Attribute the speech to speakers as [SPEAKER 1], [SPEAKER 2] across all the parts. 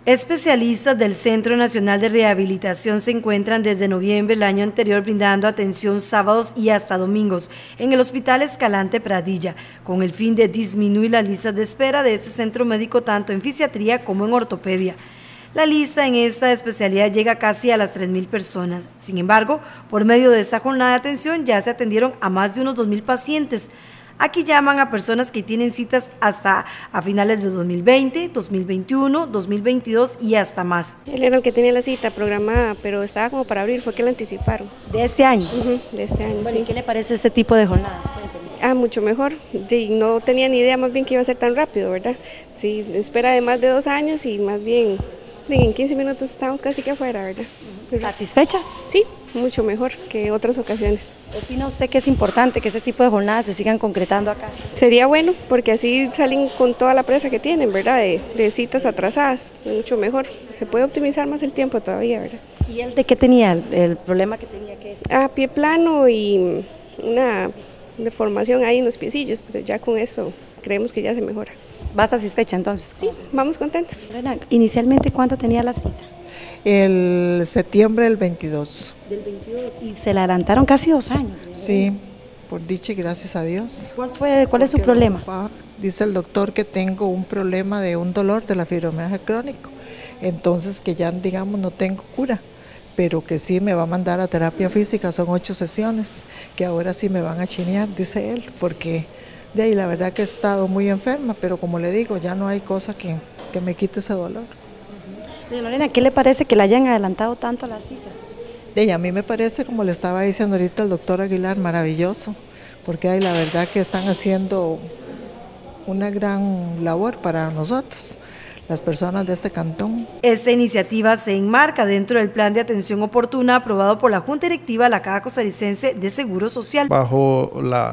[SPEAKER 1] Especialistas del Centro Nacional de Rehabilitación se encuentran desde noviembre del año anterior brindando atención sábados y hasta domingos en el Hospital Escalante Pradilla, con el fin de disminuir las listas de espera de este centro médico tanto en fisiatría como en ortopedia. La lista en esta especialidad llega casi a las 3.000 personas. Sin embargo, por medio de esta jornada de atención ya se atendieron a más de unos 2.000 pacientes. Aquí llaman a personas que tienen citas hasta a finales de 2020, 2021, 2022 y hasta más.
[SPEAKER 2] Él era el que tenía la cita programada, pero estaba como para abril, fue que la anticiparon.
[SPEAKER 1] ¿De este año?
[SPEAKER 2] De este año,
[SPEAKER 1] bueno,
[SPEAKER 2] sí.
[SPEAKER 1] ¿Qué le parece este tipo de jornadas?
[SPEAKER 2] Mucho mejor. Sí, no tenía ni idea más bien que iba a ser tan rápido, ¿verdad? Sí, espera de más de 2 años y más bien en 15 minutos estábamos casi que afuera, ¿verdad?
[SPEAKER 1] ¿Satisfecha?
[SPEAKER 2] Sí, mucho mejor que otras ocasiones.
[SPEAKER 1] ¿Opina usted que es importante que ese tipo de jornadas se sigan concretando acá?
[SPEAKER 2] Sería bueno, porque así salen con toda la presa que tienen, ¿verdad? De citas atrasadas, mucho mejor. Se puede optimizar más el tiempo todavía, ¿verdad?
[SPEAKER 1] ¿Y él de qué tenía? ¿El problema que tenía qué es?
[SPEAKER 2] Pie plano y una deformación ahí en los piecillos, pero ya con eso creemos que ya se mejora.
[SPEAKER 1] ¿Va satisfecha entonces?
[SPEAKER 2] Sí, vamos contentos.
[SPEAKER 1] Inicialmente, ¿cuánto tenía la cita?
[SPEAKER 3] El septiembre del 22.
[SPEAKER 1] Del 22, y se la adelantaron casi 2 años.
[SPEAKER 3] Sí, por dicha y gracias a Dios.
[SPEAKER 1] ¿Cuál es su problema?
[SPEAKER 3] Dice el doctor que tengo un problema de un dolor de la fibromialgia crónico, entonces que ya digamos no tengo cura, pero que sí me va a mandar a terapia física, son 8 sesiones, que ahora sí me van a chinear, dice él, porque de ahí la verdad que he estado muy enferma, pero como le digo, ya no hay cosa que me quite ese dolor.
[SPEAKER 1] Doña Lorena, ¿qué le parece que le hayan adelantado tanto la cita?
[SPEAKER 3] A mí me parece, como le estaba diciendo ahorita el doctor Aguilar, maravilloso, porque ahí la verdad que están haciendo una gran labor para nosotros, las personas de este cantón.
[SPEAKER 1] Esta iniciativa se enmarca dentro del plan de atención oportuna aprobado por la Junta Directiva de la Caja Costarricense de Seguro Social.
[SPEAKER 4] Bajo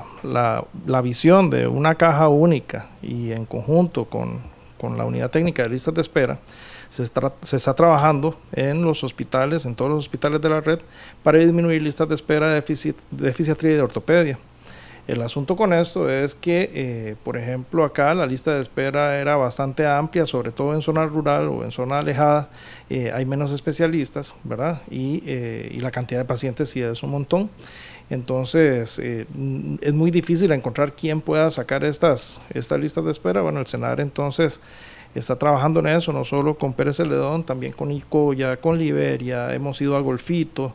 [SPEAKER 4] la visión de una caja única y en conjunto con la unidad técnica de listas de espera, se está trabajando en los hospitales, en todos los hospitales de la red, para disminuir listas de espera de fisiatría y de ortopedia. El asunto con esto es que, por ejemplo, acá la lista de espera era bastante amplia, sobre todo en zona rural o en zona alejada, hay menos especialistas, ¿verdad? Y la cantidad de pacientes sí es un montón. Entonces, es muy difícil encontrar quién pueda sacar estas listas de espera. Bueno, el CENAR entonces está trabajando en eso, no solo con Pérez Celedón, también con Icoya, con Liberia, hemos ido a Golfito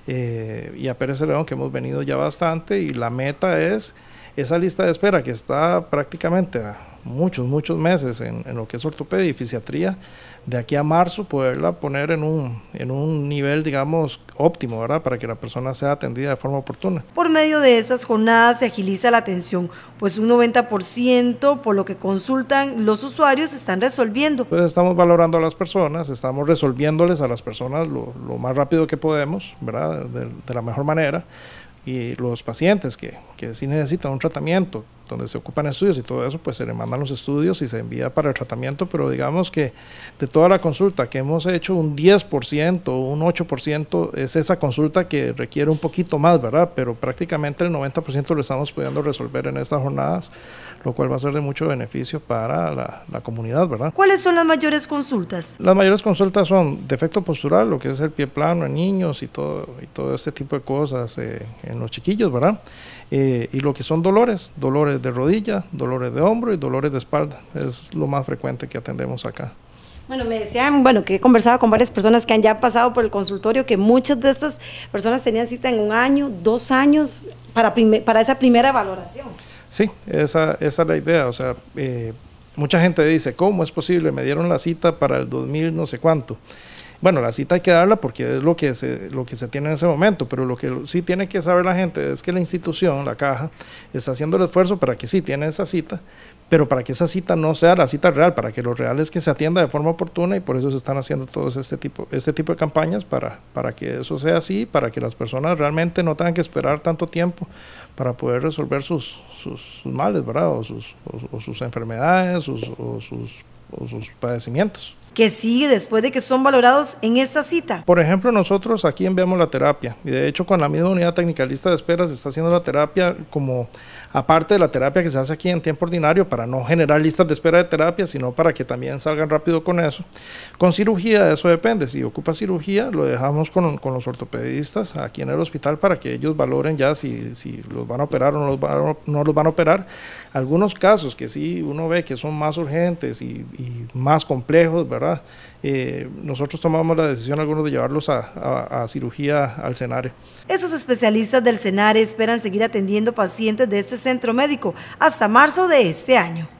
[SPEAKER 4] y a Pérez Celedón, que hemos venido ya bastante, y la meta es esa lista de espera que está prácticamente a muchos meses en lo que es ortopedia y fisiatría, de aquí a marzo poderla poner en un nivel, digamos, óptimo, ¿verdad?, para que la persona sea atendida de forma oportuna.
[SPEAKER 1] Por medio de estas jornadas se agiliza la atención, pues un 90% por lo que consultan los usuarios están resolviendo.
[SPEAKER 4] Pues estamos valorando a las personas, estamos resolviéndoles a las personas lo más rápido que podemos, ¿verdad?, de la mejor manera. Y los pacientes que sí necesitan un tratamiento, donde se ocupan estudios y todo eso, pues se le mandan los estudios y se envía para el tratamiento, pero digamos que de toda la consulta que hemos hecho, un 10%, un 8% es esa consulta que requiere un poquito más, ¿verdad? Pero prácticamente el 90% lo estamos pudiendo resolver en estas jornadas, lo cual va a ser de mucho beneficio para la comunidad, ¿verdad?
[SPEAKER 1] ¿Cuáles son las mayores consultas?
[SPEAKER 4] Las mayores consultas son defecto postural, lo que es el pie plano en niños y todo este tipo de cosas en los chiquillos, ¿verdad? Y lo que son dolores de rodilla, dolores de hombro y dolores de espalda, es lo más frecuente que atendemos acá.
[SPEAKER 1] Bueno, me decían, que he conversado con varias personas que han ya pasado por el consultorio, que muchas de estas personas tenían cita en 1 año, 2 años, para esa primera valoración.
[SPEAKER 4] Sí, esa es la idea, o sea, mucha gente dice, ¿cómo es posible? Me dieron la cita para el 2000 no sé cuánto. Bueno, la cita hay que darla porque es lo que se tiene en ese momento, pero lo que sí tiene que saber la gente es que la institución, la caja, está haciendo el esfuerzo para que sí tiene esa cita, pero para que esa cita no sea la cita real, para que lo real es que se atienda de forma oportuna, y por eso se están haciendo todos este tipo de campañas para que eso sea así, para que las personas realmente no tengan que esperar tanto tiempo para poder resolver sus males, ¿verdad? O sus enfermedades o sus padecimientos.
[SPEAKER 1] ¿Qué sigue después de que son valorados en esta cita?
[SPEAKER 4] Por ejemplo, nosotros aquí enviamos la terapia y de hecho con la misma unidad técnica lista de espera se está haciendo la terapia como aparte de la terapia que se hace aquí en tiempo ordinario para no generar listas de espera de terapia, sino para que también salgan rápido con eso. Con cirugía eso depende, si ocupa cirugía lo dejamos con los ortopedistas aquí en el hospital para que ellos valoren ya si los van a operar o no los van a operar. Algunos casos que sí uno ve que son más urgentes y más complejos, ¿verdad? Nosotros tomamos la decisión algunos de llevarlos a cirugía al Senare.
[SPEAKER 1] Esos especialistas del Senare esperan seguir atendiendo pacientes de este centro médico hasta marzo de este año.